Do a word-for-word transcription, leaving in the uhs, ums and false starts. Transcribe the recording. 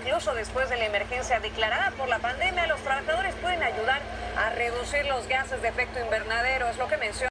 incluso después de la emergencia declarada por la pandemia, los trabajadores pueden ayudar a reducir los gases de efecto invernadero, es lo que menciona.